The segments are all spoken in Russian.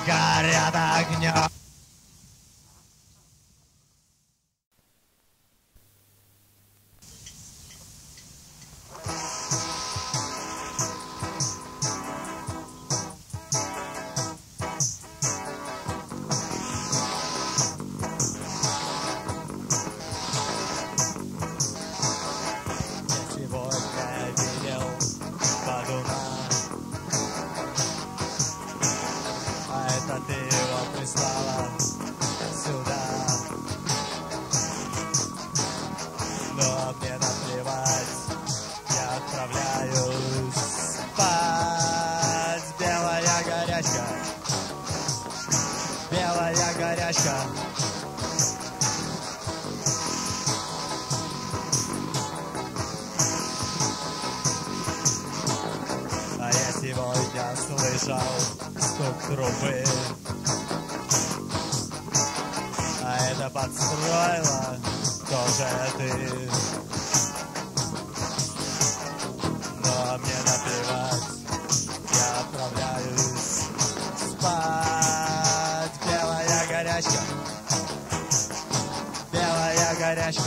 горят огнем. А я сегодня слышал стук трубы, а это подстроила тоже ты. Но мне наплевать, я отправляюсь спать. Белая горячка, белая горячка.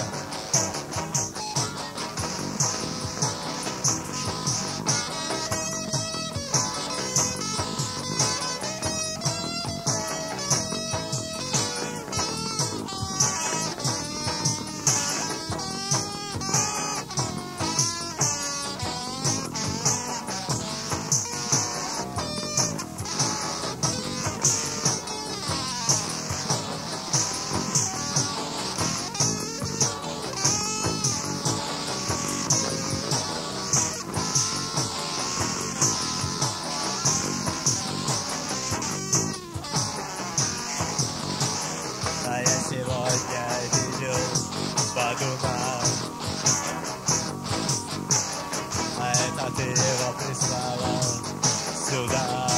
Сегодня видел Бадуна, а это ты его прислала сюда.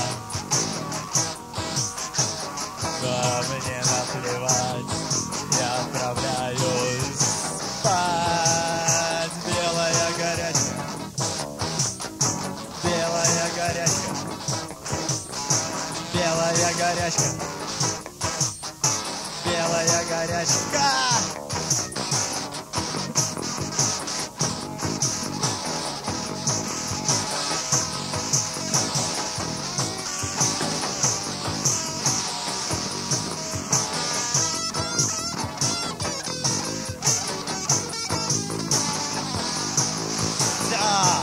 Но мне наплевать, я отправляюсь спать. Белая горячка, белая горячка, белая горячка. Белая горячка. Да.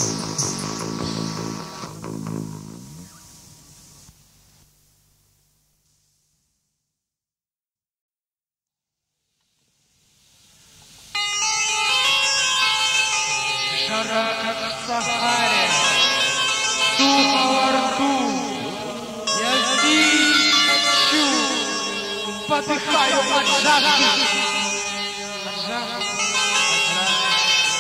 Жара, как в Сахаре, сухо во рту. Я здесь хочу, подыхаю от жажды. От жажды, от жажды.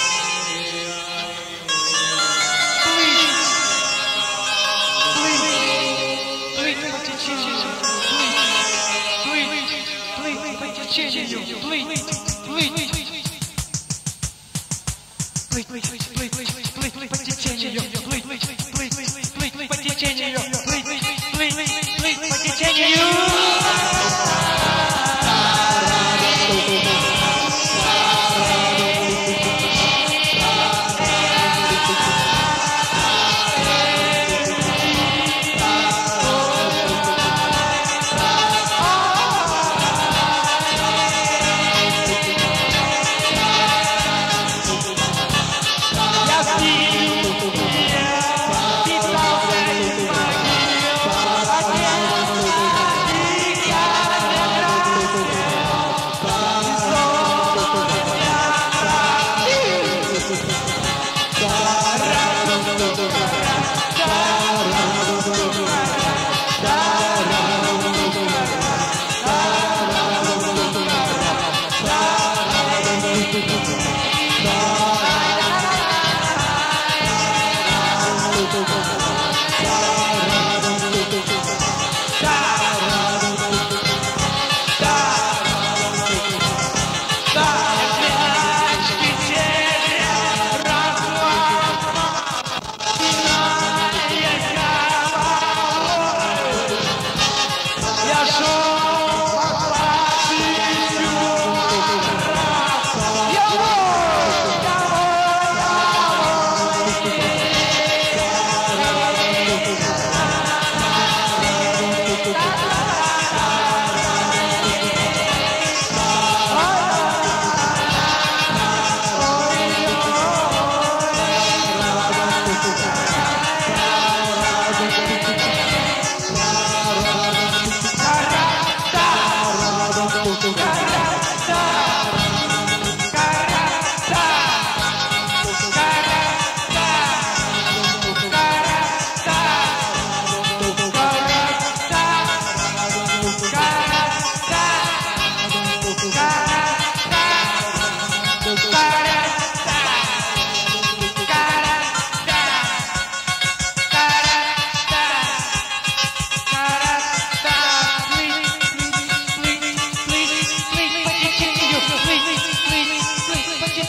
Плыть по течению, плыть по течению, плыть. Плыть по течению, плыть по течению, плыть по течению.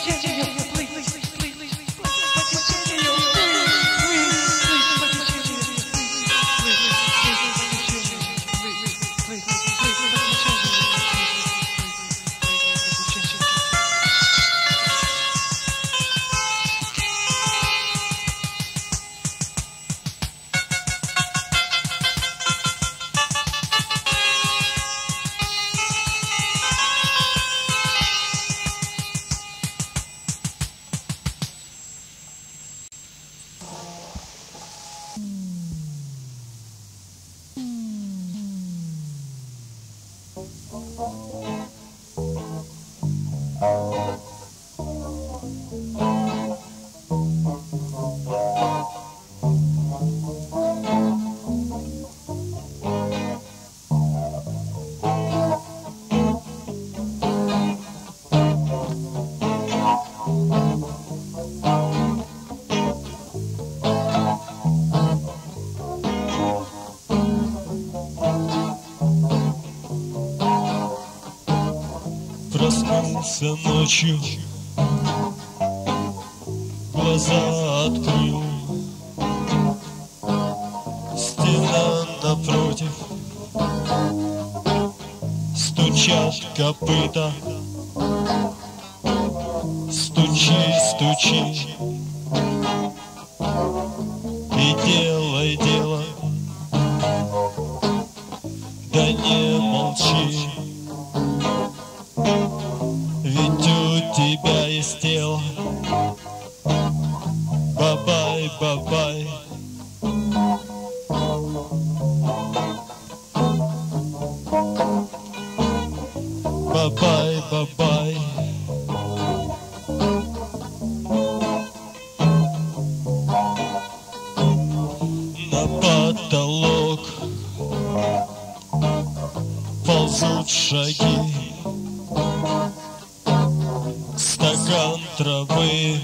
Проснулся ночью, глаза открыл, стена напротив, стучат копыта, стучи, стучи, и делай дело, да не молчи. Ведь у тебя есть тело. Бабай, бабай. Бабай, бабай. На потолок ползут шаги. Стакан травы,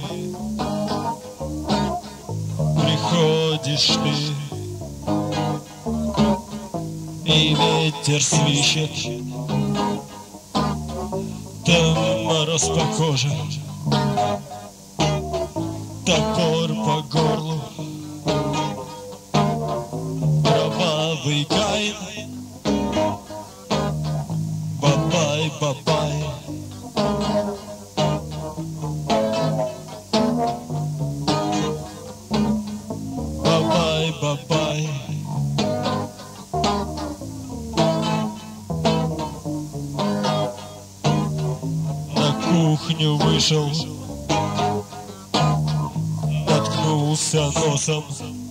приходишь ты, и ветер свищет, там мороз по коже, топор по горлу, кровавый Каин. Бабай, бабай. Бабай. На кухню вышел, наткнулся носом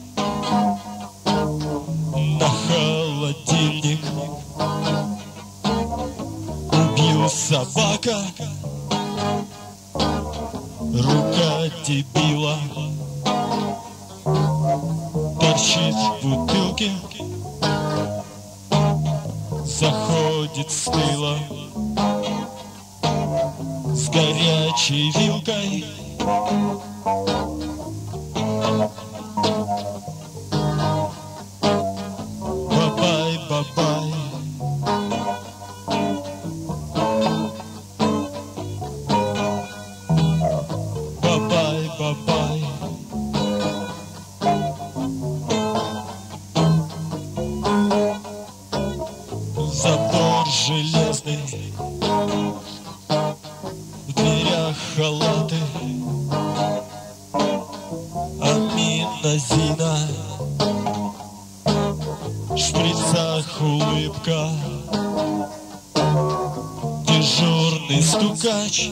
на холодильник. Убил собака, рука дебила торчит в бутылке, заходит с тыла с горячей вилкой. Бабай, бабай. Бабай, бабай. Забор железный, в дверях халаты, Амина, Зина, в шприцах улыбка, дежурный стукач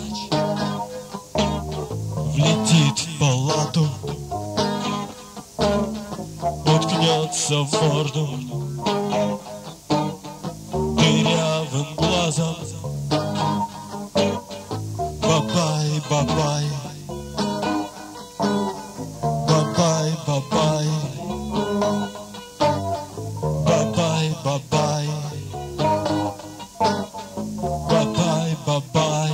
влетит в палату, уткнется в морду дырявым глазом. Бабай, бабай. Бабай, бабай. Бабай, бабай. Бабай, бабай.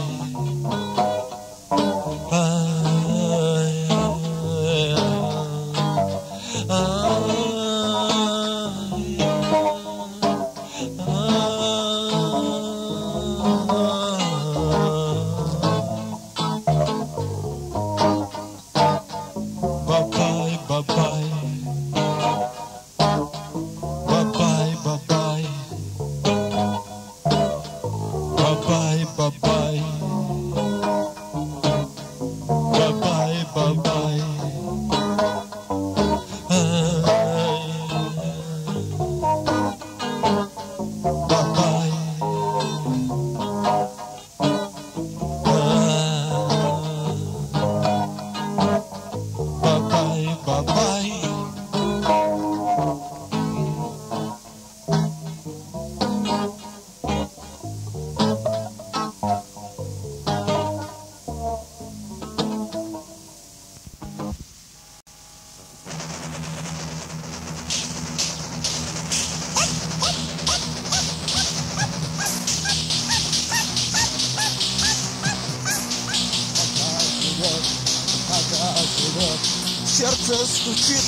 брат. Сердце стучит,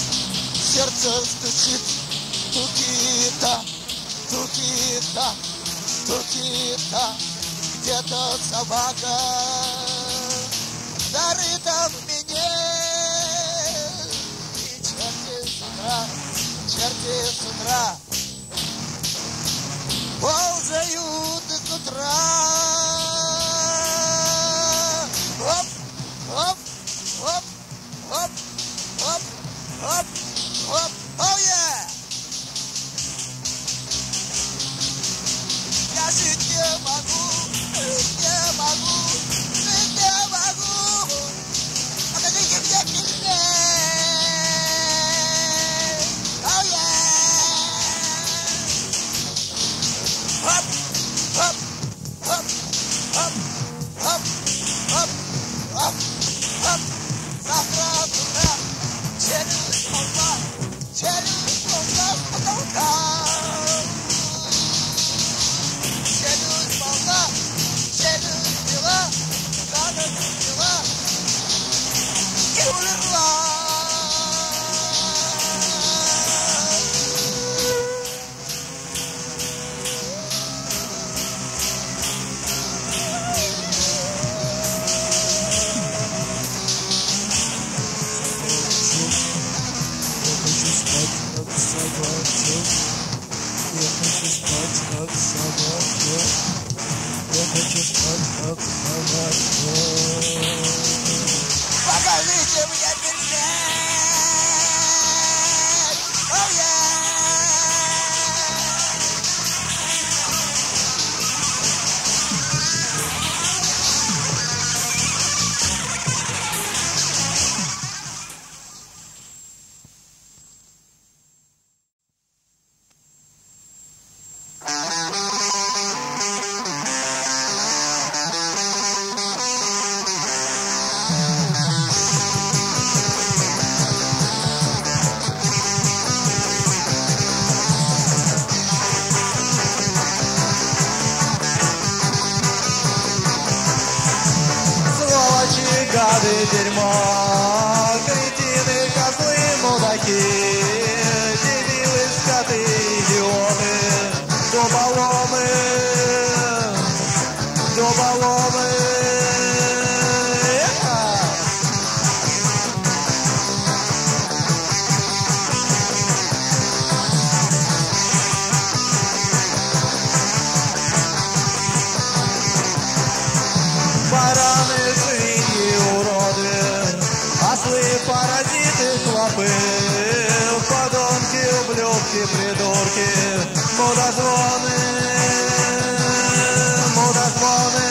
тукита, тукита, тукита. Где-то собака зарыта в меня. И черти с утра ползают с утра. Оп, оп, оп, оп, оп, оп, оп, оу я! Я жить не могу, не могу, жить не могу. Покажите мне пельмень. Оу я! Оп, оп, оп, оп, оп, оп, оп, оп. Завтра с утра через полтора с потолка. Челюсть полна, челюсть дела, дела и умерла. Я хочу спать, как собака. Я хочу спать, как собака. Покажите мне пельмень. Оу я! Сволочи, гады, дерьмо, кретины, козлы, мудаки, дебилы, скоты, идиоты, дуболомы, дуболомы. Бараны, свиньи, уроды, ослы, паразиты, клопы, подонки, ублюдки, придурки, мудозвоны, мудозвоны.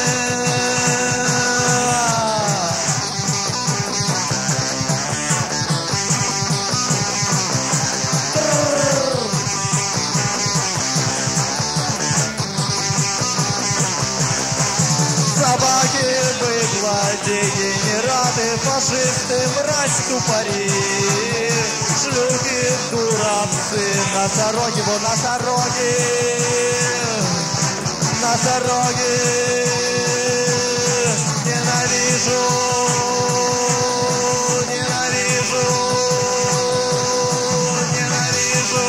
Собаки, быдло, дегенераты, фашисты, мразь, тупари, шлюхи, дурапсы, носороги, вон носороги, носороги. Ненавижу, ненавижу, ненавижу,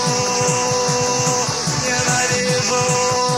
ненавижу.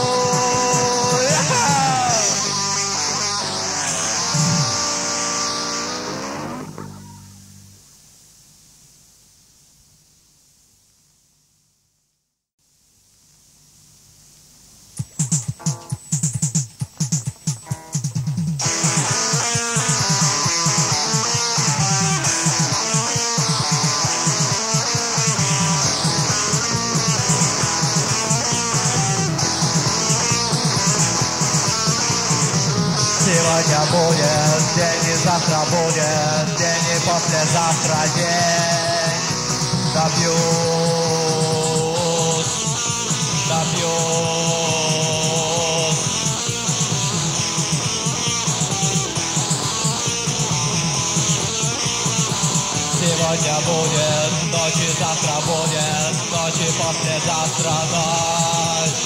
Сегодня будет день, и завтра будет день, и послезавтра день. Добьюсь, добьюсь. Сегодня будет ночь, и завтра будет ночь, и послезавтра ночь.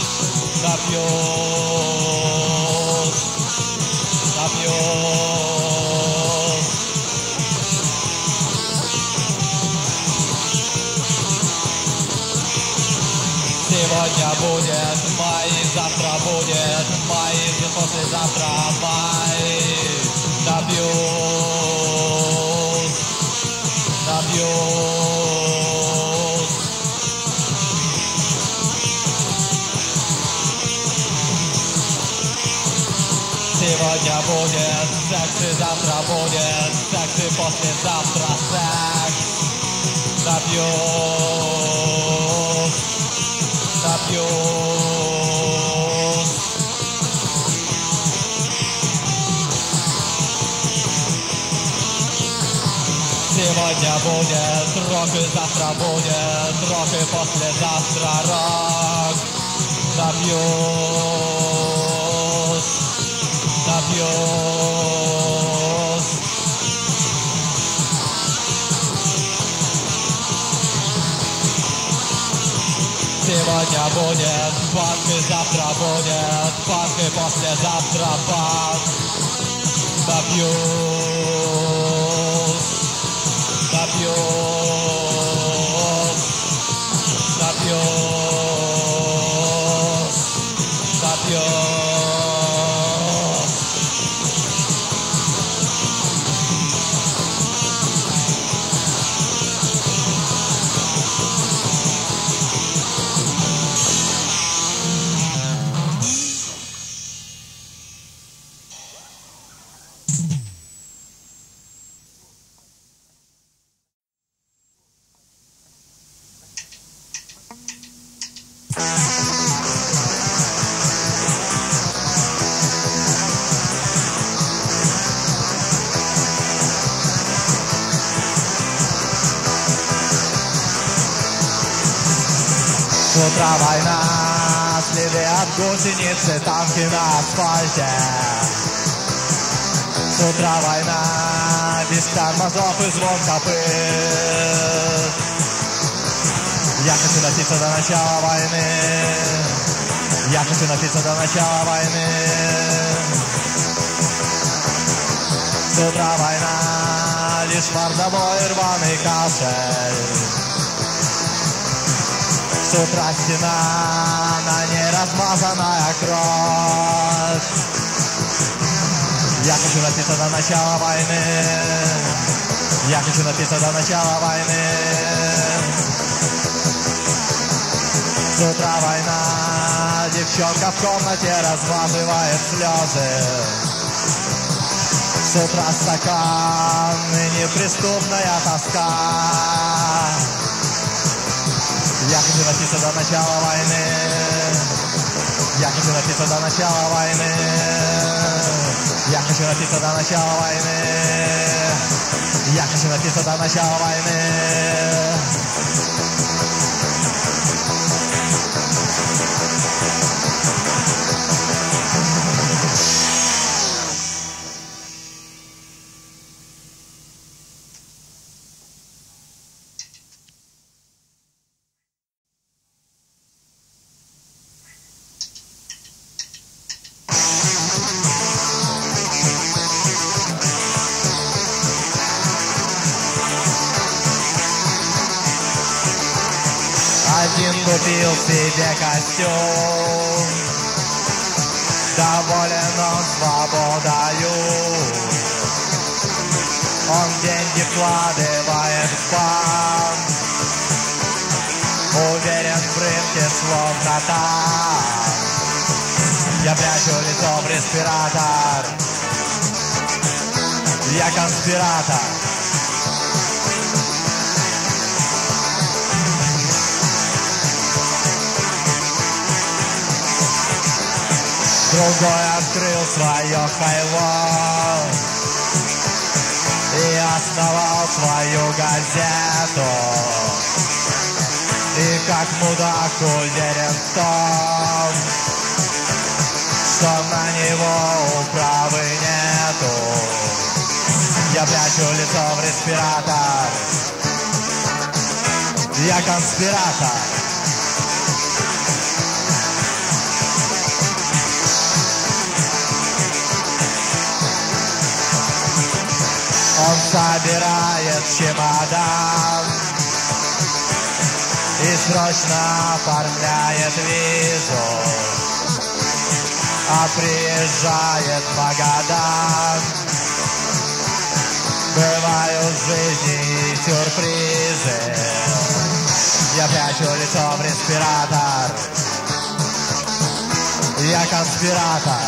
Добьюсь, добьюсь. Сегодня будет май, завтра будет май, послезавтра май. Напьюсь, напьюсь. Сегодня будет секс, и завтра будет секс, и послезавтра секс. Напьюсь, напьюсь. Сегодня будет рок, и завтра будет рок, и послезавтра рок. Напьюсь, напьюсь. Сегодня будет банк, и завтра будет банк, и послезавтра банк. Напьюсь, напьюсь, напьюсь, напьюсь. С утра война, следы от гусеницы, танки на асфальте. С утра война, без тормозов и звон копыт. Я хочу напиться до начала войны. Я хочу напиться до начала войны. С утра война, лишь мордовой рваный кашель. С утра стена, на ней размазанная кровь. Я хочу напиться до начала войны. Я хочу напиться до начала войны. С утра война, девчонка в комнате размазывает слезы. С утра стакан и неприступная тоска. Я хочу напиться до начала войны. Я хочу напиться до начала войны. Я хочу напиться до начала войны. Я хочу напиться до начала войны. Один купил себе костюм, доволен он свободою. Он деньги вкладывает в банк, уверен в рынке словно там. Я прячу лицо в респиратор, я конспиратор. Другой открыл свое хайло и основал свою газету. И как мудак уверен в том, что на него управы нету. Я прячу лицо в респиратор, я конспиратор. Он собирает чемодан и и срочно оформляет визу, а приезжает в Магадан. Бывают в жизни сюрпризы, я прячу лицо в респиратор, я конспиратор.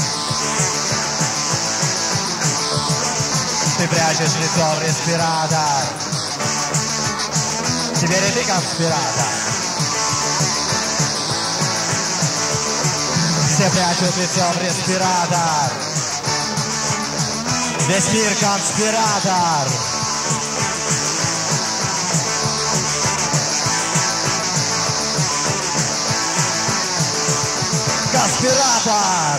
Ты прячешь лицо в респиратор, теперь и ты конспиратор. Все прячут лицо в респиратор, весь мир конспиратор. Конспиратор.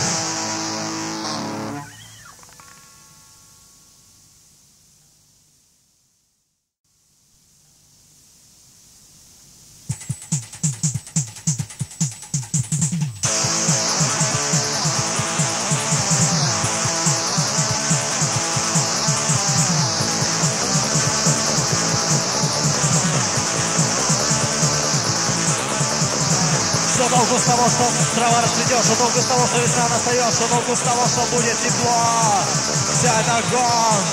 Что толку с того, что трава расцветет, что толку с того, что весна настает, что толку с того, что будет тепло. Все это гон.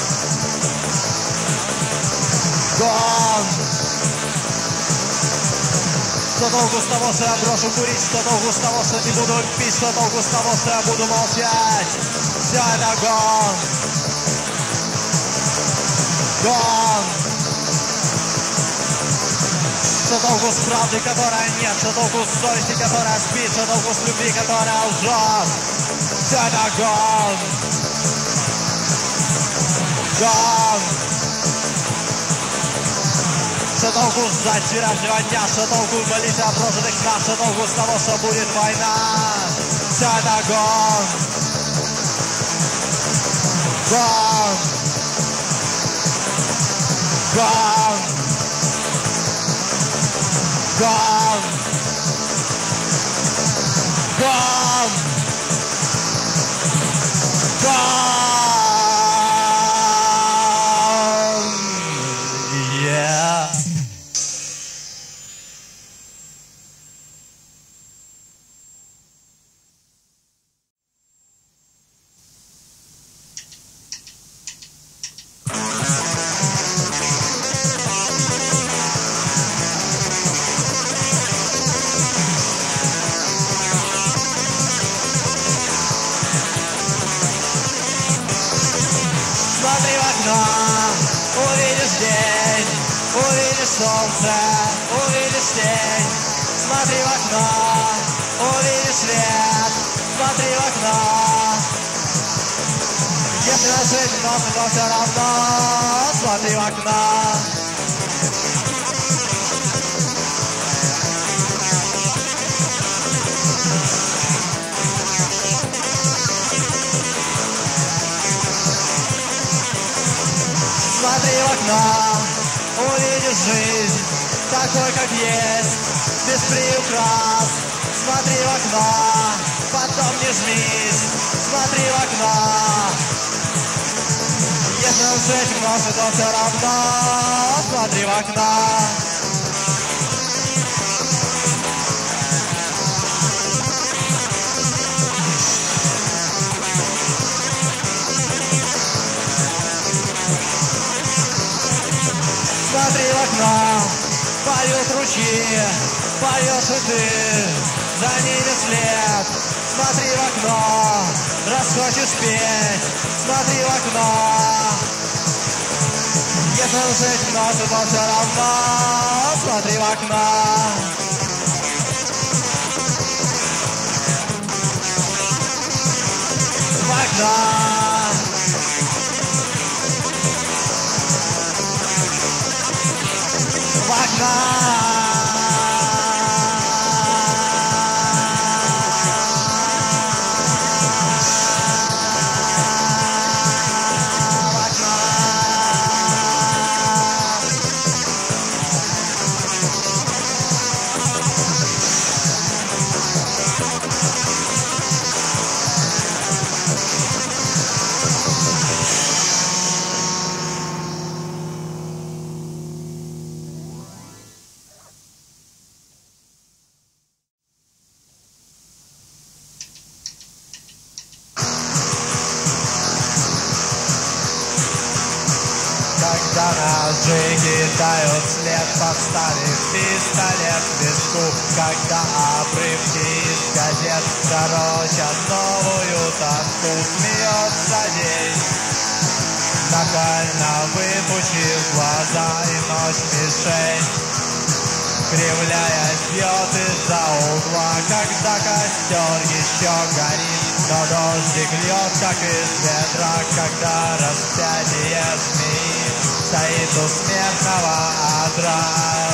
Гон. Что толку с того, что я брошу курить, что толку с того, что не буду пить, что толку с того, что я буду молчать. Все это гон. Гон. Что толку с правды, которая нет, что толку с совести, которая спит, что толку с любви, которая лжет. Все это гон. Гон. Что толку с вчерашнего дня, что толку молиться о прожитых снах, что толку с того, что будет война. Все это гон. Гон. Гон. Gone! Gone! Gone! Yeah! Смотри в окно, увидишь день, увидишь солнце, увидишь тень. Смотри в окно, увидишь свет, смотри в окно. Если на жизнь много, то все равно смотри в окно. Смотри в окно, увидишь жизнь такой, как есть, без приукрас. Смотри в окно, потом не жмись. Смотри в окно. Если на свете много, то все равно смотри в окно. Смотри в окно, поют ручьи, поешь и ты, за ними след. Смотри в окно, расхочешь петь, смотри в окно. Если жить много, то все равно смотри в окно. В окно. В окно. когда ножи кидают след, подставив пистолет к виску, когда обрывки из газет корочат новую тоску, смеется день, нахально выпучив глаза, и ночь мишень, кривляясь, бьет из-за угла, когда костер еще горит, но дождик льет, как из ведра, когда распятие змеи стоит у смертного адра.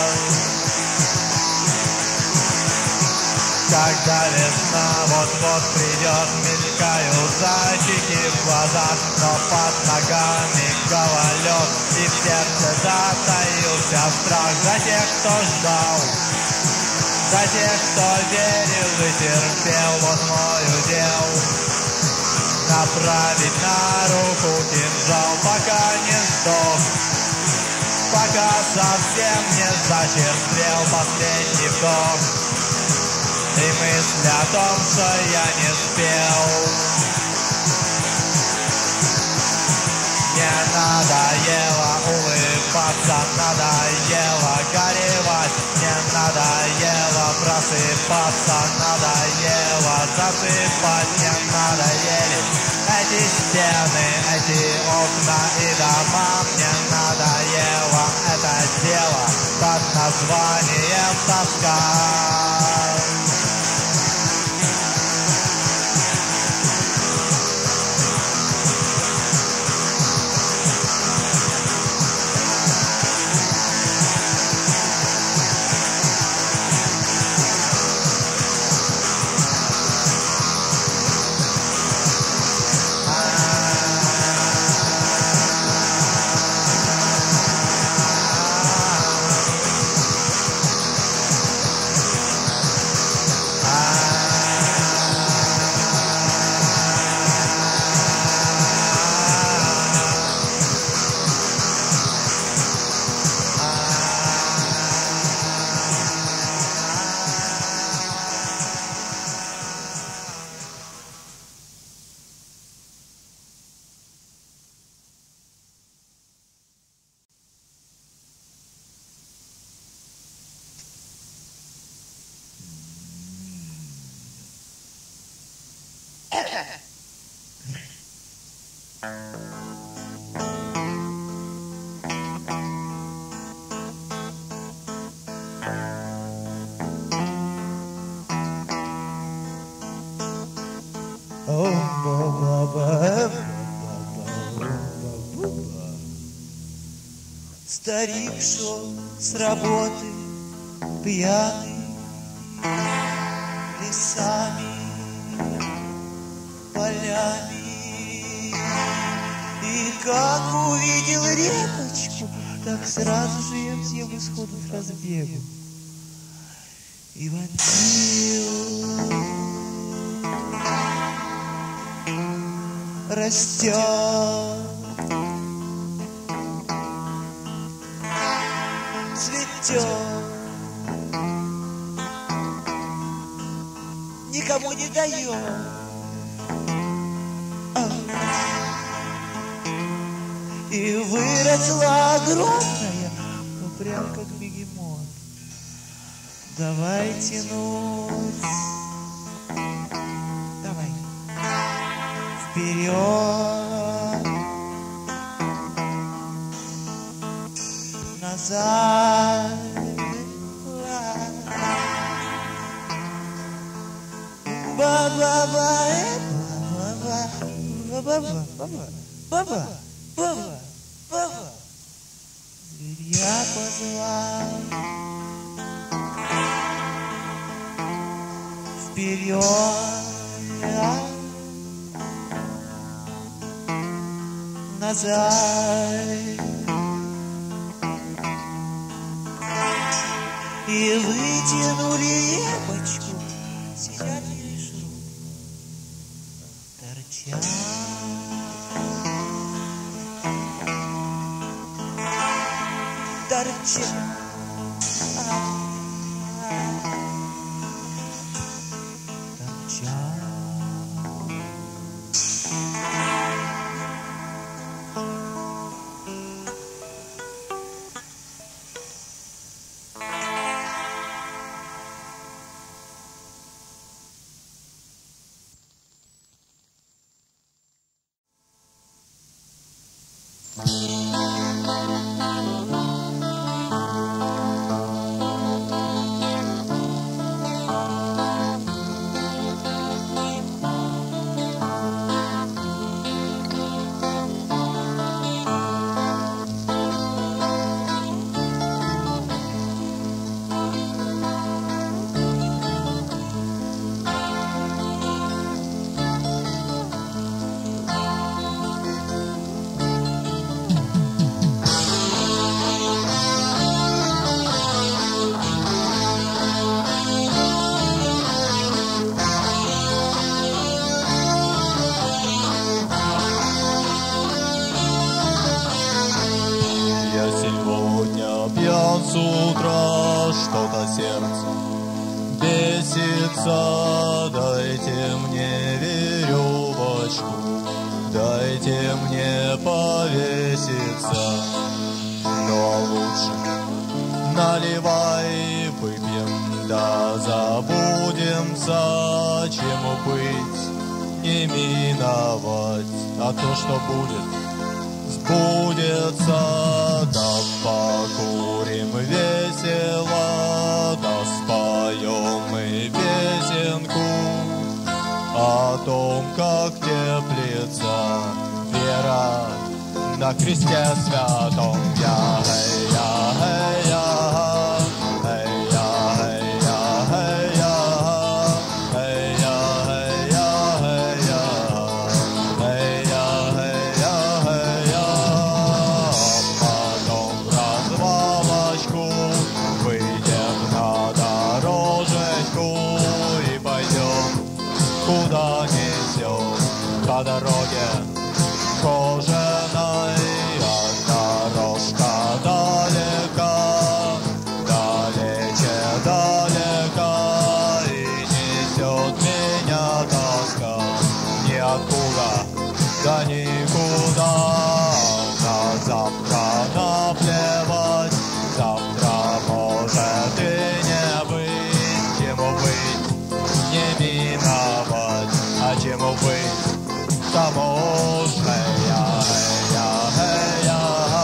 Когда весна вот-вот придет, мелькают зайчики в глазах, но под ногами гололед, и в сердце затаился страх за тех, кто ждал, за тех, кто верил и терпел. Вот мой удел — направить на руку кинжал, пока не сдох, пока совсем не зачерствел последний вдох. И мысль о том, что я не спел. Мне надоело улыбаться, надоело горевать, мне надоело просыпаться, надоело засыпать, мне надоели эти стены, эти окна и дома, мне надоело это дело под названием тоска. Старик шел с работы пьяный, лесами, полями, и как увидел репочку, так сразу же ее всем исходу с разбегу и вонзил. Растет, цветет, никому не дает. И выросла огромная, ну прям как бегемот. Давай тянуть, давай вперед, назад, зверя позвал вперед, назад. И вытянули репочку, сидят и жрут, торчат. Торчат. утра что-то сердце бесится. Дайте мне веревочку, дайте мне повеситься. Но лучше наливай, выпьем, да забудемся. Чему быть, не миновать, а то, что будет, сбудется. Да покурим весело, да споем мы песенку о том, как теплится вера на кресте святом. Я, я, я, по дороге кожаной, а дорожка далека, далече далека, и несет меня тоска ниоткуда да никуда. На завтра наплевать, завтра может и не быть. Чему быть, не миновать, а чему быть, тому ж я, я, я,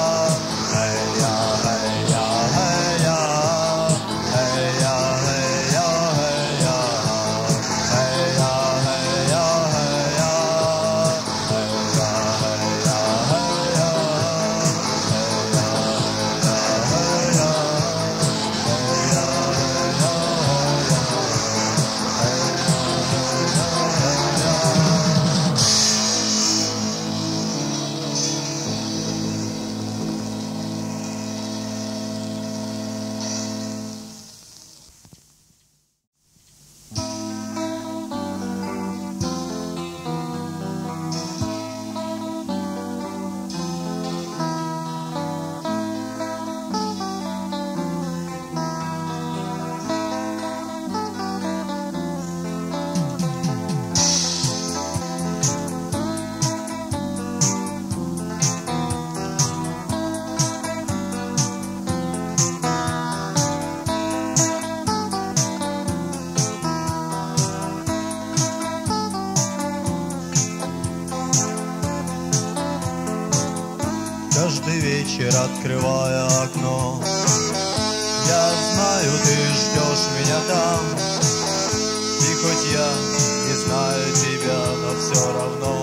каждый вечер, открывая окно, я знаю, ты ждешь меня там. И хоть я не знаю тебя, но все равно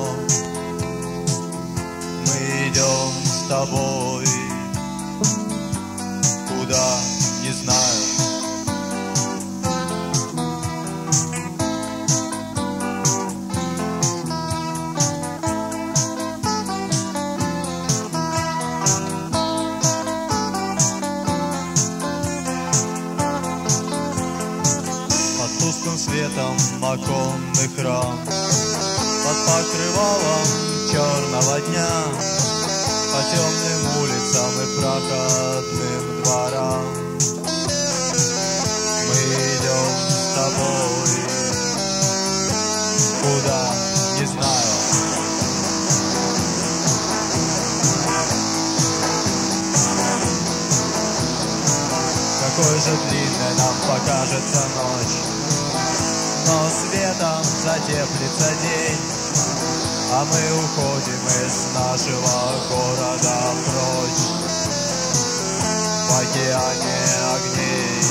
мы идем с тобой куда, не знаю. Светом оконных рам, под покрывалом черного дня, по темным улицам и проходным дворам мы идем с тобой куда, не знаю. Какой же длинной нам покажется ночь, но светом затеплится день, а мы уходим из нашего города прочь в океане огней.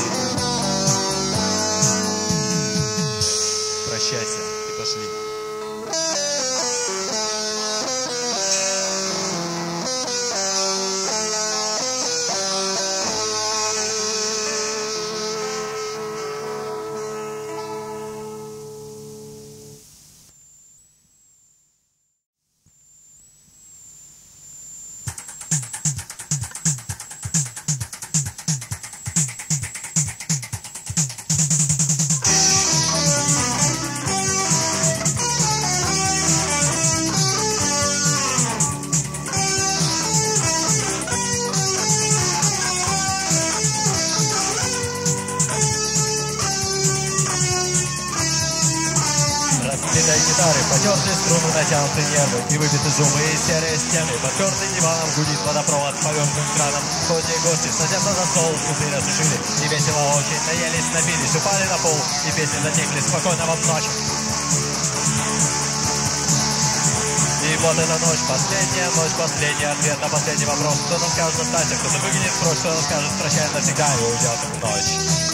Прощайся и пошли. гитары, потертые струны, натянутые нервы и выбиты зубы и серые стены. Подпертый диваном гудит водопровод с повернутым краном. Ходят гости садятся за стол, пузырь осушили и весело очень наелись, напились, упали на пол и песни затихли. Спокойно вам ночь. И вот эта ночь, последний ответ на последний вопрос. Кто-то скажет останься, кто-то выгонит прочь, кто-то скажет прощай навсегда и уйдет в ночь.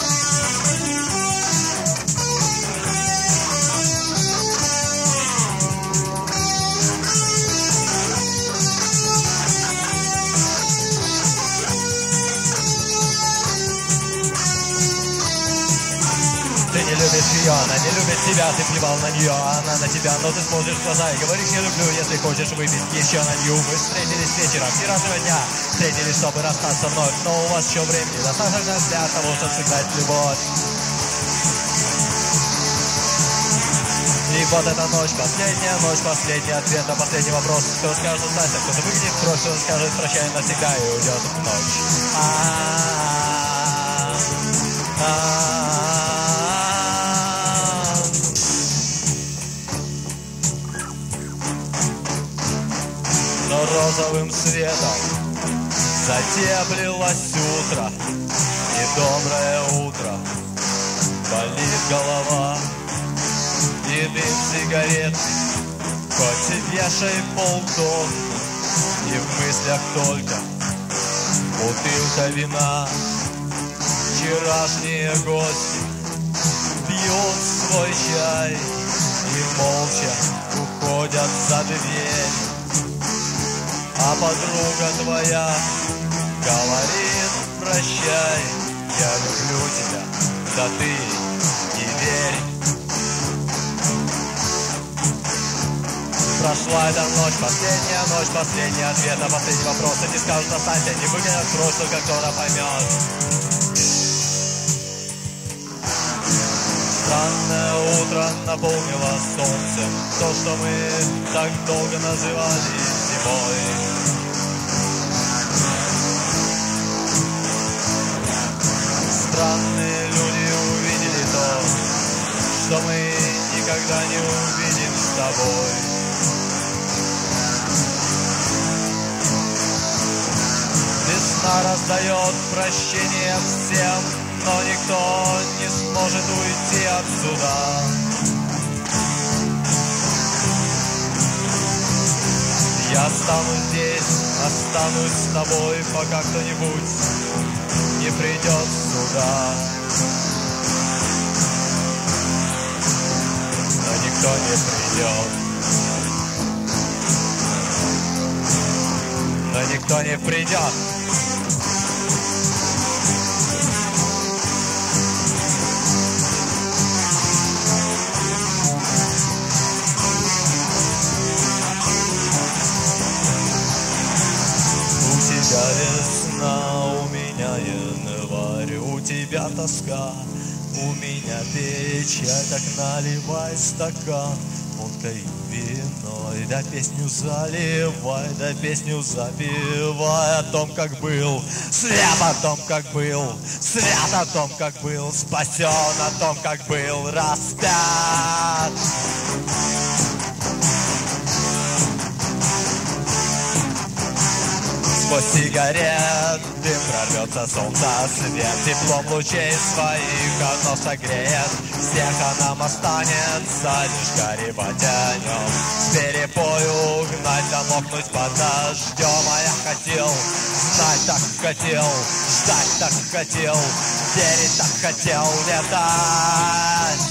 Ты не любишь ее, она не любит тебя, ты плевал на нее, а она на тебя, но ты смотришь в глаза и говоришь не люблю, если хочешь выпить еще на нью. Вы встретились вечером вчерашнего дня, встретились, чтобы расстаться вновь, но у вас еще времени достаточно для того, чтобы сыграть любовь. И вот эта ночь, последний ответ на последний вопрос. Кто скажет останься, кто-то выглядит кровь, кто скажет прощай навсегда и уйдет в ночь. Но розовым светом затеплилось утро, недоброе утро, болит голова, и дым сигарет, хоть и вешай полтонны, и в мыслях только бутылка вина. Вчерашние гости пьют свой чай и молча уходят за дверь. А подруга твоя говорит прощай, я люблю тебя, да ты не верь. Прошла эта ночь, последний ответ на последний вопрос. Они скажут останься, не выгонят прочь, только кто-то поймет. Странное утро наполнило солнцем то, что мы так долго называли зимой. Странные люди увидели то, что мы никогда не увидим с тобой. Весна раздает прощение всем, но никто не сможет уйти отсюда. Я останусь здесь, останусь с тобой, пока кто-нибудь не придет сюда. Но никто не придет. Но никто не придет. Весна, у меня январь, у тебя тоска, у меня печаль, так наливай стакан водкой и виной, да песню заливай, да песню запевай о том, как был, свят о том, как был, свят о том, как был, спасен о том, как был распят. Сквозь сигарет дым прорвется солнце свет, теплом лучей своих оно согреет всех, а нам останется лишь горевать о нем, с перепою гнать, домокнуть под дождем. А я хотел знать, так хотел, ждать, так хотел, верить, так хотел, летать.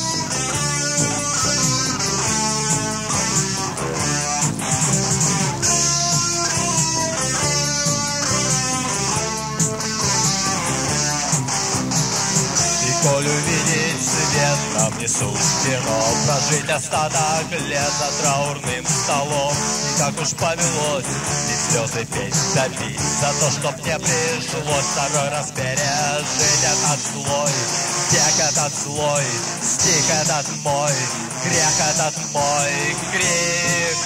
Коль увидеть свет нам не суждено, прожить остаток лет за траурным столом. И как уж повелось, и слезы петь, допить за то, чтоб мне пришлось второй раз пережить этот злой век, этот злой стих, этот мой грех, этот мой крик.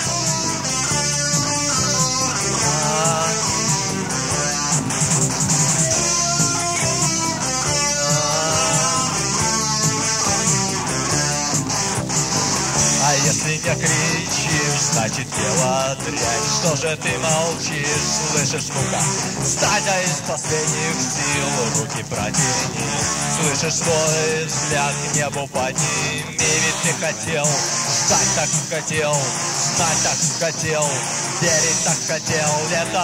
А если нет Витя, кричишь, значит дело дрянь. Что же ты молчишь, слышишь, ну-ка? Стадя из последних сил, руки протяни. Слышишь свой взгляд к небу подними. Ведь ты хотел, ждать так хотел, знать так хотел, верить так хотел, лето.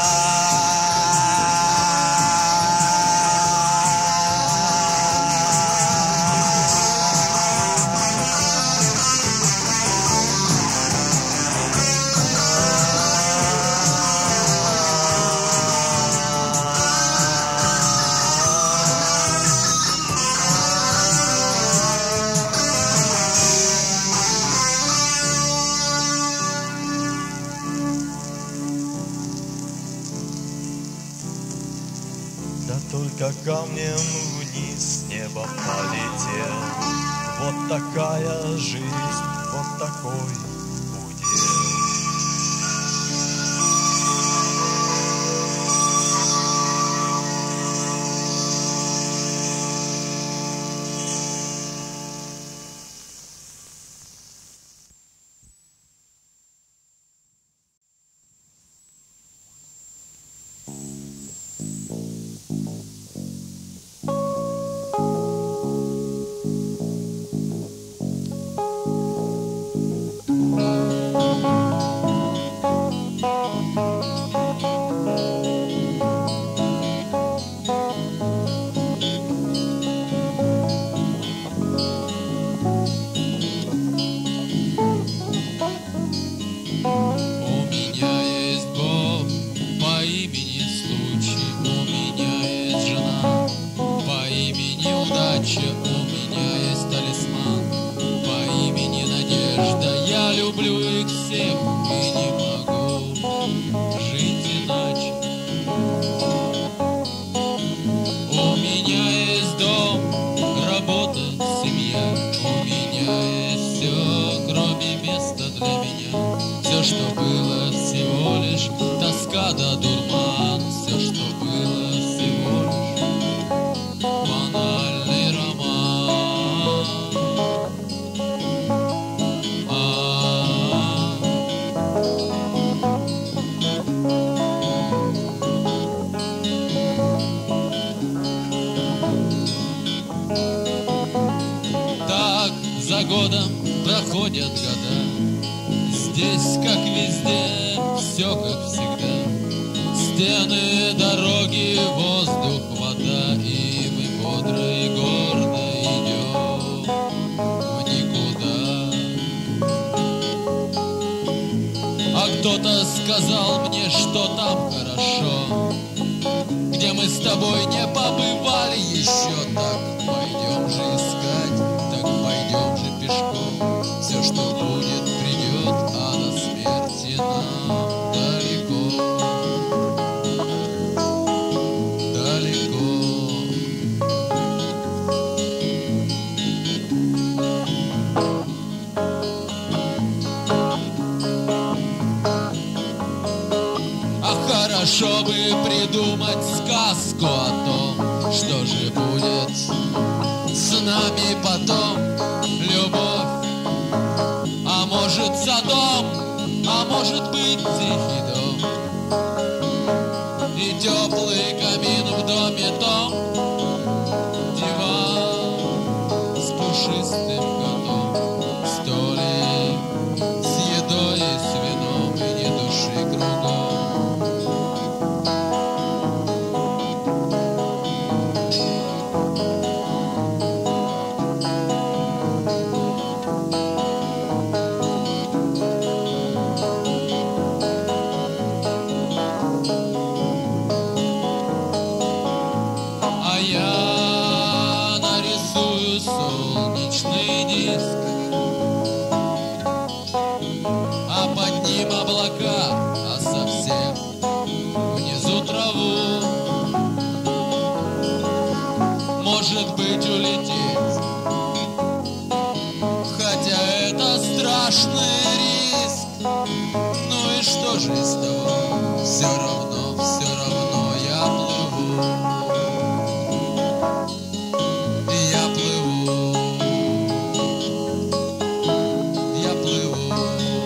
Только камнем вниз с неба полетел. Вот такая жизнь, вот такой удел. Проходят года, здесь, как везде, все как всегда. Стены, дороги, воздух, вода, и мы бодро и гордо идем в никуда. А кто-то сказал мне, что там хорошо, где мы с тобой не побывали еще. Так пойдем же искать, так пойдем же пешком. Все, что будет, придет, а до смерти нам далеко, далеко. А хорошо бы придумать сказку о том, что же будет с нами потом. Любовь, а может садом, а может быть тихий дом, и теплый камин в доме том, диван с пушистым котом, столик с едой и с вином, и ни души кругом. Солнечный диск, а под ним облака, а совсем внизу траву. Может быть, улететь, хотя это страшный риск. Ну и что же из того? Все равно я плыву. Я плыву.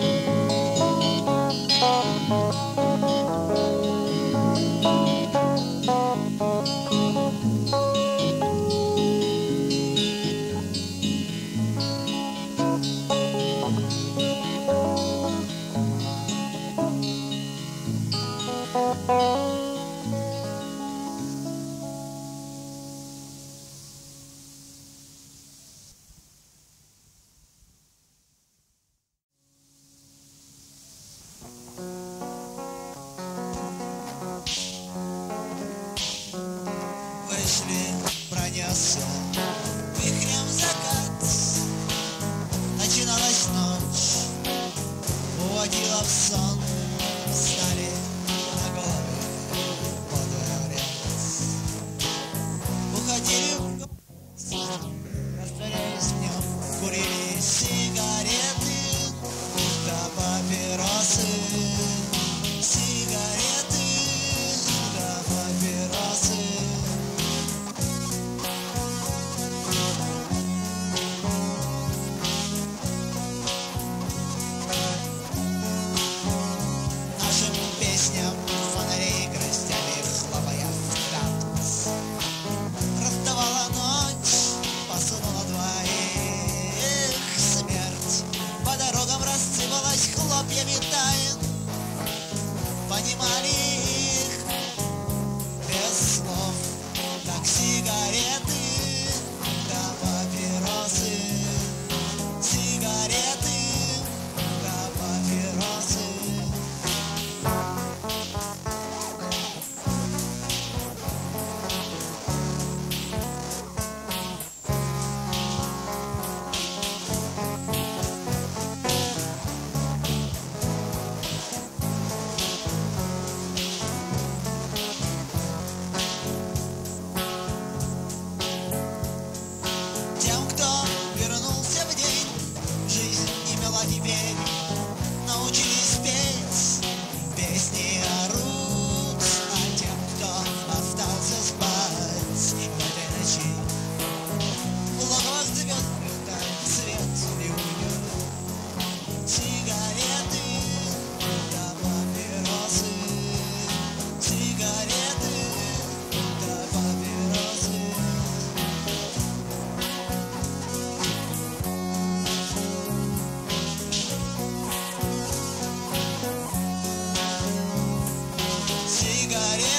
вышли, пронесся вихрем закат. Начиналась ночь, уводила в сон, стали на головы водорез. Уходили в город, растворяясь в нем, курили сигареты да папиросы. Сигареты да папиросы. Нашим песням фонарей гроздями хлопая в такт раздавала ночь, посунула двоих смерть. По дорогам рассыпалась хлопьями тайн, понимали их без слов, как сигареты да папиросы. Сигареты да папиросы. Тем, кто вернулся в день, жизнь имела теперь, научились петь песни о Рут. А тем, кто остался спать в этой ночи, в логовах звезд летает свет и уют. Сигареты да папиросы. Сигареты да папиросы. Сигареты